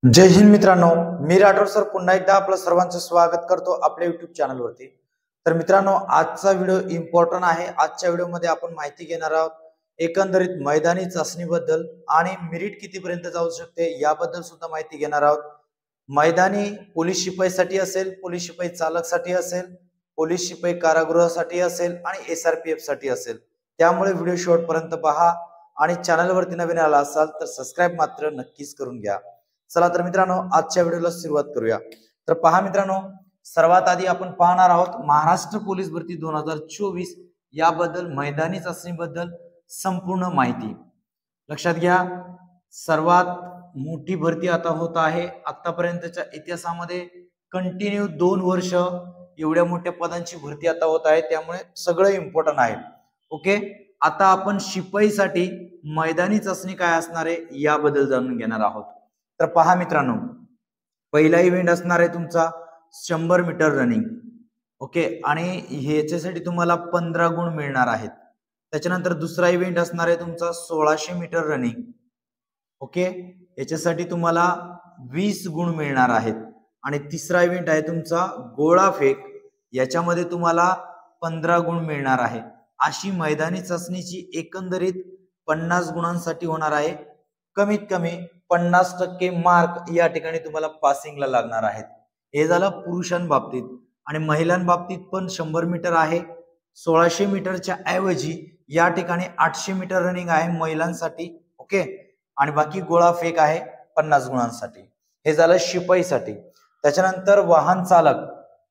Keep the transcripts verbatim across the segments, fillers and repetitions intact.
जय हिंद मित्रांनो, मी राठोड सर पुन्हा एकदा आपलं सर्वांचं स्वागत करतो आपल्या युट्यूब चॅनलवरती। तर मित्रांनो, आजचा व्हिडिओ इम्पॉर्टंट आहे। आजच्या व्हिडिओमध्ये आपण माहिती घेणार आहोत एकंदरीत मैदानी चाचणीबद्दल आणि मेरिट कितीपर्यंत जाऊ शकते याबद्दल सुद्धा माहिती घेणार आहोत। मैदानी पोलीस शिपाईसाठी असेल, पोलीस शिपाई चालकसाठी असेल, पोलीस शिपाई कारागृहासाठी असेल आणि एसआरपीएफ साठी असेल। त्यामुळे व्हिडिओ शेवटपर्यंत पहा आणि चॅनलवरती नवीन आला असाल तर सबस्क्राइब मात्र नक्कीच करून घ्या। चला तर मित्रांनो, आजच्या व्हिडिओला सुरुवात करूया। तर पहा मित्रांनो, सर्वात आधी आपण पाहणार आहोत महाराष्ट्र पोलीस भरती दोन हजार चोवीस याबद्दल मैदानी चाचणीबद्दल संपूर्ण माहिती। लक्षात घ्या, सर्वात मोठी भरती आता होत आहे। आतापर्यंतच्या इतिहासामध्ये कंटिन्यू दोन वर्ष एवढ्या मोठ्या पदांची भरती आता होत आहे, त्यामुळे सगळं इम्पॉर्टंट आहे। ओके, आता आपण शिपाईसाठी मैदानी चाचणी काय असणार आहे याबद्दल जाणून घेणार आहोत। तर पहा मित्रांनो, पहिला इव्हेंट असणार आहे तुमचा शंभर मीटर रनिंग। ओके, आणि ह्याच्यासाठी तुम्हाला पंधरा गुण मिळणार आहेत। त्याच्यानंतर दुसरा इव्हेंट असणार आहे तुमचा सोळाशे मीटर रनिंग। ओके, याच्यासाठी तुम्हाला वीस गुण मिळणार आहेत। आणि तिसरा इव्हेंट आहे तुमचा गोळा फेक, याच्यामध्ये तुम्हाला पंधरा गुण मिळणार आहे। अशी मैदानी चाचणीची एकंदरीत पन्नास गुणांसाठी होणार आहे। कमीत कमी पन्नास टक्के मार्क या ठिकाणी तुम्हाला पासिंगला लागणार आहेत। हे झालं पुरुषांबाबतीत। आणि महिलांबाबतीत पण शंभर मीटर आहे। सोळाशे मीटरच्या ऐवजी या ठिकाणी आठशे मीटर रनिंग आहे महिलांसाठी। ओके, आणि बाकी गोळा फेक आहे पन्नास गुणांसाठी। हे झालं शिपाईसाठी। त्याच्यानंतर वाहन चालक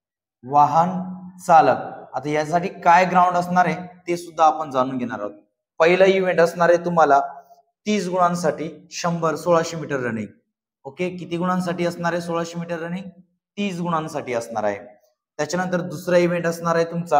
वाहन चालक आता यासाठी काय ग्राउंड असणार आहे ते सुद्धा आपण जाणून घेणार आहोत। पहिला इव्हेंट असणार आहे तुम्हाला तीस गुणांसाठी शंभर सोळाशे मीटर रनिंग। ओके, किती गुणांसाठी असणार आहे सोळाशे मीटर रनिंग? तीस गुणांसाठी असणार आहे। त्याच्यानंतर दुसरा इव्हेंट असणार आहे तुमचा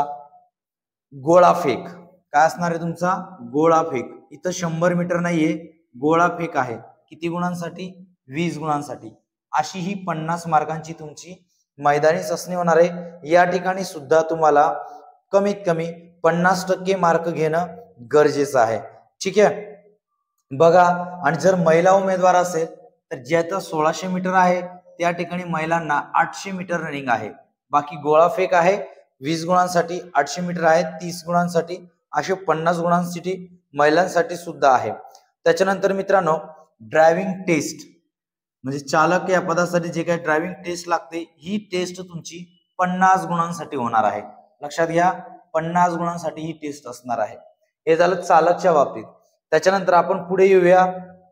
गोळा फेक। काय असणार आहे तुमचा? गोळा फेक। इथं शंभर मीटर नाहीये, गोळा फेक आहे। किती गुणांसाठी? वीस गुणांसाठी। अशी ही पन्नास मार्कांची तुमची मैदानी चाचणी होणार आहे। या ठिकाणी सुद्धा तुम्हाला कमीत कमी पन्नास टक्के मार्क घेणं गरजेचं आहे। ठीक आहे, बघा। आणि जर महिला उमेदवार असेल तर ज्याचा सोळाशे मीटर आहे त्या ठिकाणी महिलांना आठशे मीटर रनिंग आहे। बाकी गोळा फेक आहे वीस गुणांसाठी, आठशे मीटर आहे तीस गुणांसाठी, असे पन्नास गुणांसाठी महिलांसाठी सुद्धा आहे। त्याच्यानंतर मित्रांनो, ड्रायव्हिंग टेस्ट म्हणजे चालक या पदासाठी जे काही ड्रायव्हिंग टेस्ट लागते ही टेस्ट तुमची पन्नास गुणांसाठी होणार आहे। लक्षात घ्या, पन्नास गुणांसाठी ही टेस्ट असणार आहे। हे झालं चालकच्या बाबतीत। त्याच्यानंतर आपण पुढे येऊया,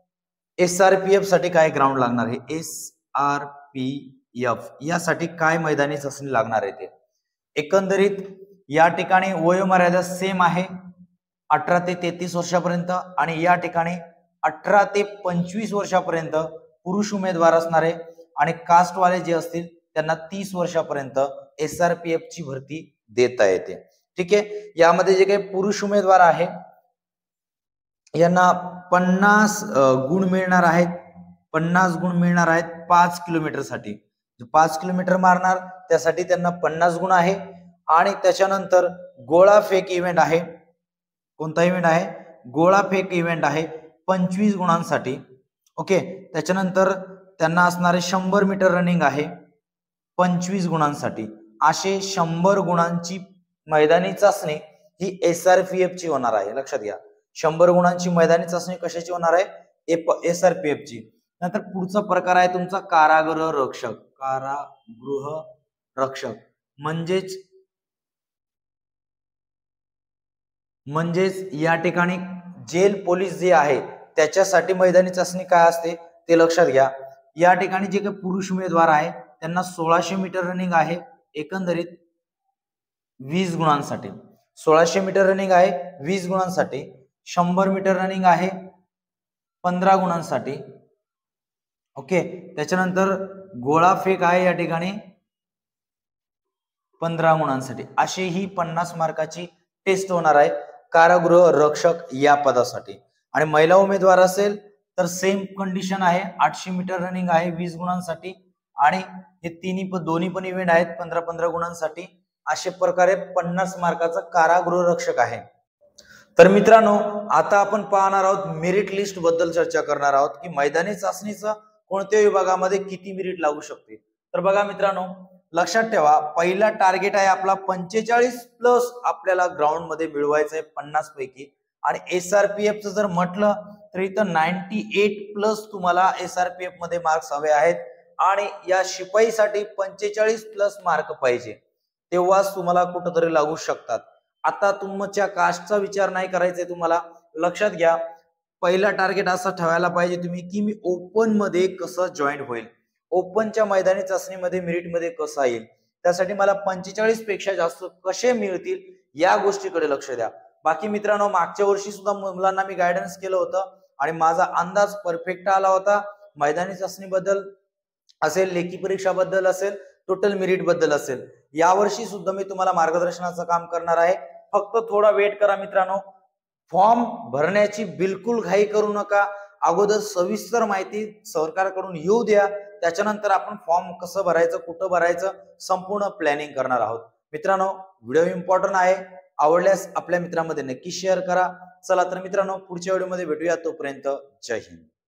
एसआरपीएफ साठी काय ग्राउंड लागणार आहे। एस आर पी एफ यासाठी काय मैदानी चाचणी लागणार आहे ते एकंदरीत या ठिकाणी वयोमर्यादा सेम आहे अठरा ते तेहतीस वर्षापर्यंत, आणि या ठिकाणी अठरा ते पंचवीस वर्षापर्यंत पुरुष उमेदवार असणार आहे। आणि कास्ट वाले जे असतील त्यांना तीस वर्षापर्यंत एसआरपीएफ ची भरती देता येते। ठीक आहे, यामध्ये जे काही पुरुष उमेदवार आहे यांना पन्नास गुण मिळणार आहेत। पन्नास गुण मिळणार आहेत पाच किलोमीटर साठी। पाच किलोमीटर मारणार त्यासाठी त्यांना पन्नास गुण आहे। आणि त्याच्यानंतर गोळा फेक इव्हेंट आहे। कोणता इव्हेंट आहे? गोळा फेक इव्हेंट आहे पंचवीस गुणांसाठी। ओके, त्याच्यानंतर त्यांना असणारे शंभर मीटर रनिंग आहे पंचवीस गुणांसाठी। असे शंभर गुणांची मैदानी चाचणी ही एसआरपीएफ ची होणार आहे। लक्षात घ्या, शंभर गुणांची मैदानी चाचणी कशाची होणार आहे? एसआरपीएफ ची। नंतर पुढचा प्रकार आहे तुमचा कारागृह रक्षक। कारागृह रक्षक म्हणजेच म्हणजेच या ठिकाणी जेल पोलीस जे आहे त्याच्यासाठी मैदानी चाचणी काय असते ते लक्षात घ्या। या ठिकाणी जे काही पुरुष उमेदवार आहे त्यांना सोळाशे मीटर रनिंग आहे एकंदरीत वीस गुणांसाठी। सोळाशे मीटर रनिंग आहे वीस गुणांसाठी। शंभर मीटर रनिंग आहे पंधरा गुणांसाठी। ओके, त्याच्यानंतर गोळा फेक आहे या ठिकाणी पंधरा गुणांसाठी। अशी ही पन्नास मार्काची टेस्ट होणार आहे कारागृह रक्षक या पदासाठी। आणि महिला उमेदवार असेल तर सेम कंडिशन आहे, आठशे मीटर रनिंग आहे वीस गुणांसाठी। आणि हे तिन्ही पण दोन्ही पण इव्हेंट आहेत पंधरा पंधरा गुणांसाठी। अशा प्रकारे पन्नास मार्काचा कारागृह रक्षक आहे। तर मित्रांनो, आता आपण पाहणार आहोत मेरिट लिस्ट बद्दल चर्चा करणार आहोत की मैदानी चाचणीचा कोणत्या विभागामध्ये किती मेरिट लागू शकते। तर बघा मित्रांनो, लक्षात ठेवा, पहिला टार्गेट आहे आपला पंचेचाळीस प्लस आपल्याला ग्राउंड मध्ये मिळवायचं आहे पन्नास पैकी। आणि एसआरपीएफ चं जर म्हटलं तर इथं अठ्ठ्याण्णव प्लस तुम्हाला एसआरपीएफ मध्ये मार्क्स हवे आहेत आणि या शिपाईसाठी पंचेचाळीस प्लस मार्क पाहिजे, तेव्हाच तुम्हाला कुठेतरी लागू शकतात। आता तुमच्या कास्टचा विचार नाही करायचा तुम्हाला, लक्षात घ्या, पहिला टार्गेट असा ठेवायला पाहिजे तुम्ही की मी ओपन मध्ये कसं जॉईन होईल, ओपनच्या मैदानी चाचणीमध्ये मेरिट मध्ये कसं येईल, त्यासाठी मला पंचेचाळीस पेक्षा जास्त कसे मिळतील या गोष्टीकडे लक्ष द्या। बाकी मित्रांनो, मागच्या वर्षी सुद्धा मुलांना मी गायडन्स केलं होतं आणि माझा अंदाज परफेक्ट आला होता। मैदानी चाचणीबद्दल असेल, लेखी परीक्षा बद्दल असेल, टोटल मेरिट बद्दल असेल, यावर्षी सुद्धा मी तुम्हाला मार्गदर्शनाचं काम करणार आहे। फक्त थोडा वेट करा मित्रांनो, फॉर्म भरण्याची बिलकुल घाई करू नका, अगोदर सविस्तर माहिती सरकारकडून येऊ द्या, त्याच्यानंतर आपण फॉर्म कसं भरायचं, कुठं भरायचं, संपूर्ण प्लॅनिंग करणार आहोत। मित्रांनो, व्हिडिओ इम्पॉर्टंट आहे, आवडल्यास आपल्या मित्रांमध्ये नक्की शेअर करा। चला तर मित्रांनो, पुढच्या व्हिडिओमध्ये भेटूया, तोपर्यंत जय हिंद।